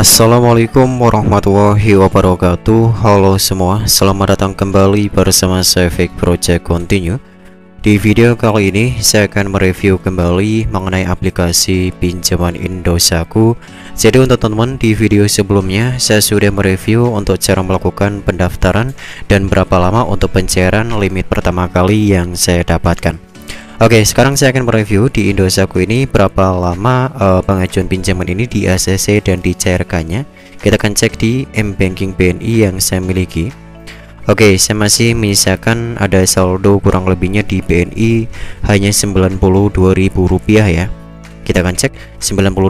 Assalamualaikum warahmatullahi wabarakatuh. Halo semua, selamat datang kembali bersama saya Fake Project Continue. Di video kali ini saya akan mereview kembali mengenai aplikasi pinjaman Indosatku. Jadi untuk teman-teman, di video sebelumnya saya sudah mereview untuk cara melakukan pendaftaran dan berapa lama untuk pencairan limit pertama kali yang saya dapatkan. Oke, sekarang saya akan mereview di Indosatku ini berapa lama pengajuan pinjaman ini di ACC dan dicairkannya. Kita akan cek di M-Banking BNI yang saya miliki. Oke, saya masih menyisakan ada saldo kurang lebihnya di BNI hanya Rp92.000 ya. Kita akan cek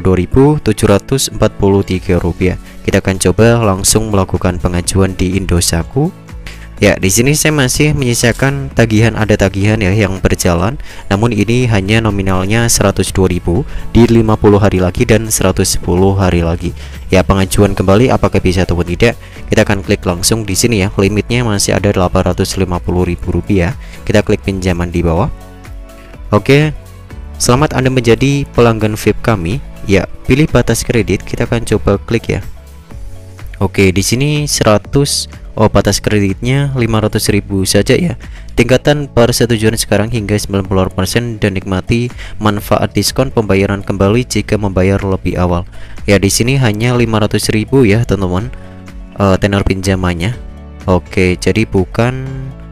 Rp92.743. Kita akan coba langsung melakukan pengajuan di Indosatku. Ya, di sini saya masih menyisakan ada tagihan ya yang berjalan, namun ini hanya nominalnya 102.000 di 50 hari lagi dan 110 hari lagi. Ya, pengajuan kembali apakah bisa ataupun tidak, kita akan klik langsung di sini ya. Limitnya masih ada Rp850.000. Kita klik pinjaman di bawah. Oke. Selamat Anda menjadi pelanggan VIP kami. Ya, pilih batas kredit, kita akan coba klik ya. Oke, di sini batas kreditnya 500.000 saja ya. Tingkatan persetujuan sekarang hingga 90% dan nikmati manfaat diskon pembayaran kembali jika membayar lebih awal. Ya, di sini hanya 500.000 ya, teman-teman. Tenor pinjamannya. Oke, jadi bukan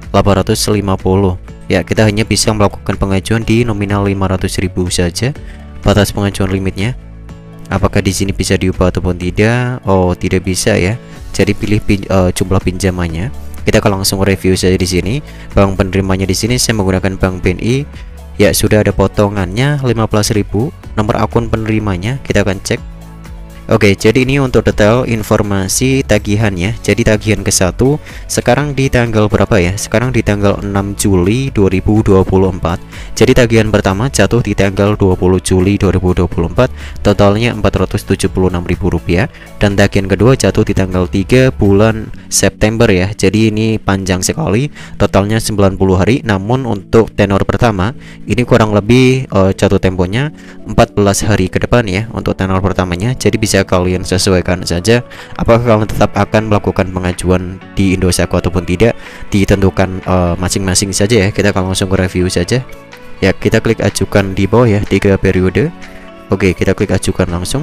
850. Ya, kita hanya bisa melakukan pengajuan di nominal 500.000 saja. Batas pengajuan limitnya. Apakah di sini bisa diubah ataupun tidak? Oh, tidak bisa ya. Jadi pilih jumlah pinjamannya. Kita akan langsung review saja di sini. Bank penerimanya di sini saya menggunakan Bank BNI. Ya, sudah ada potongannya 15.000. Nomor akun penerimanya kita akan cek. Oke, jadi ini untuk detail informasi tagihannya. Jadi tagihan ke-1 sekarang di tanggal berapa ya? Sekarang di tanggal 6 Juli 2024. Jadi tagihan pertama jatuh di tanggal 20 Juli 2024, totalnya Rp476.000, dan tagihan kedua jatuh di tanggal 3 bulan September ya. Jadi ini panjang sekali, totalnya 90 hari. Namun untuk tenor pertama ini kurang lebih jatuh temponya 14 hari ke depan ya untuk tenor pertamanya. Jadi bisa kalian sesuaikan saja apakah kalian tetap akan melakukan pengajuan di Indosatku ataupun tidak, ditentukan masing-masing saja ya. Kita akan langsung review saja ya. Kita klik ajukan di bawah ya, 3 periode. Oke, kita klik ajukan langsung.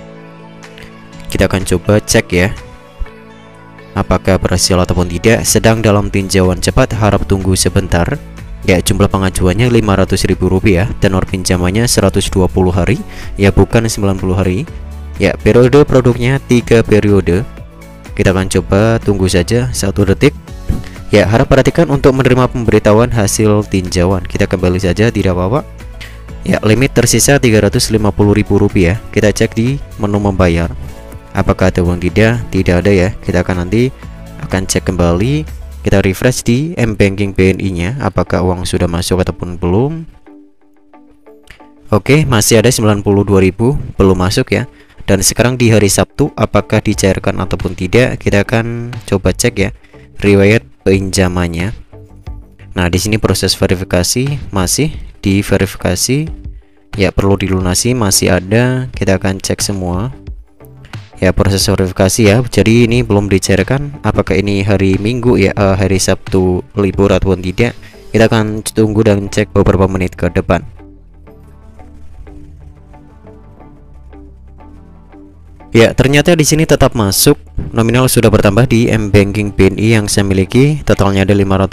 Kita akan coba cek ya apakah berhasil ataupun tidak. Sedang dalam tinjauan cepat, harap tunggu sebentar. Ya, jumlah pengajuannya Rp500.000, tenor pinjamannya 120 hari ya, bukan 90 hari. Ya, periode produknya 3 periode. Kita akan coba tunggu saja 1 detik. Ya, harap perhatikan untuk menerima pemberitahuan hasil tinjauan. Kita kembali saja, tidak apa-apa. Ya, limit tersisa Rp350.000. Kita cek di menu membayar. Apakah ada uang tidak? Tidak ada ya. Kita akan cek kembali. Kita refresh di M-Banking BNI-nya. Apakah uang sudah masuk ataupun belum? Oke, masih ada 92.000 belum masuk ya. Dan sekarang di hari Sabtu, apakah dicairkan ataupun tidak? Kita akan coba cek ya riwayat pinjamannya. Nah, di sini proses verifikasi masih diverifikasi. Ya, perlu dilunasi masih ada. Kita akan cek semua. Ya, proses verifikasi ya. Jadi ini belum dicairkan. Apakah ini hari Minggu ya, hari Sabtu libur ataupun tidak? Kita akan tunggu dan cek beberapa menit ke depan. Ya, ternyata di sini tetap masuk. Nominal sudah bertambah di M-Banking BNI yang saya miliki. Totalnya ada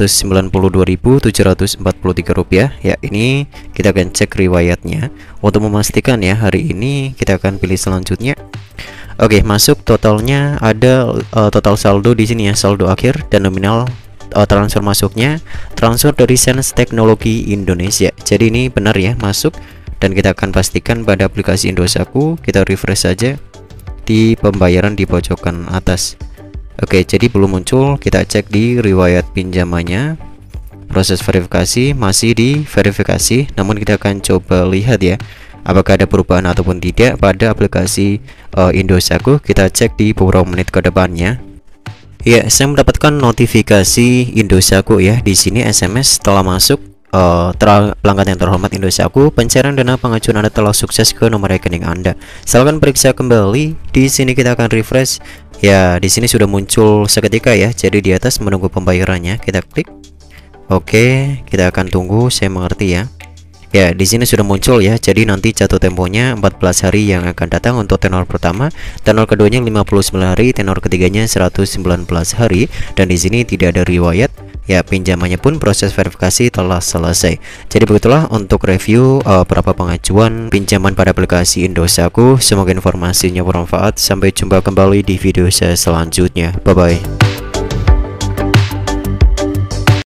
Rp592.743. Ya, ini kita akan cek riwayatnya. Untuk memastikan ya, hari ini kita akan pilih selanjutnya. Oke, masuk. Totalnya ada total saldo di sini ya, saldo akhir dan nominal transfer masuknya transfer dari Sense Teknologi Indonesia. Jadi ini benar ya, masuk. Dan kita akan pastikan pada aplikasi Indosatku. Kita refresh saja di pembayaran di pojokan atas. Oke, jadi belum muncul. Kita cek di riwayat pinjamannya. Proses verifikasi masih di verifikasi, namun kita akan coba lihat ya apakah ada perubahan ataupun tidak pada aplikasi Indosatku. Kita cek di beberapa menit ke depannya. Ya, saya mendapatkan notifikasi Indosatku ya. Di sini SMS telah masuk pelanggan yang terhormat Indosatku, pencairan dana pengajuan Anda telah sukses ke nomor rekening Anda. Silakan periksa kembali. Di sini kita akan refresh. Ya, di sini sudah muncul seketika ya. Jadi di atas menunggu pembayarannya, kita klik. Oke, kita akan tunggu. Saya mengerti ya. Ya, di sini sudah muncul ya. Jadi nanti jatuh temponya 14 hari yang akan datang untuk tenor pertama, tenor keduanya 59 hari, tenor ketiganya 119 hari, dan di sini tidak ada riwayat. Ya, pinjamannya pun proses verifikasi telah selesai. Jadi begitulah untuk review berapa pengajuan pinjaman pada aplikasi Indosatku. Semoga informasinya bermanfaat. Sampai jumpa kembali di video saya selanjutnya. Bye bye.